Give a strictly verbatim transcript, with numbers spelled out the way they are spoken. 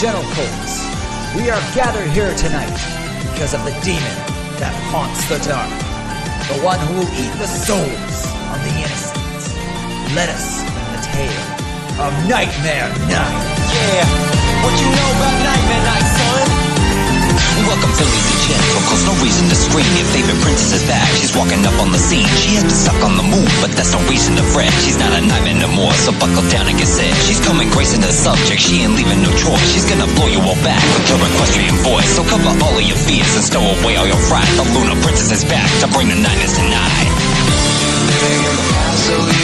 gentle folks, we are gathered here tonight because of the demon that haunts the dark, the one who will eat the souls of the innocent. Let us bring the tale of Nightmare Night. Yeah, what you know about Nightmare Night, son? Welcome to Lady Gentle, cause no reason to scream. Your favorite princess is back, she's walking up on the scene. She has been stuck on the move, but that's no reason to fret. She's not a nightmare no more, so buckle down and get set. She's coming gracing the subject, she ain't leaving no choice. She's gonna blow you all back with her equestrian voice. So cover all of your fears and stow away all your fright. The Lunar Princess is back to bring the nightmares tonight. Living in the past, so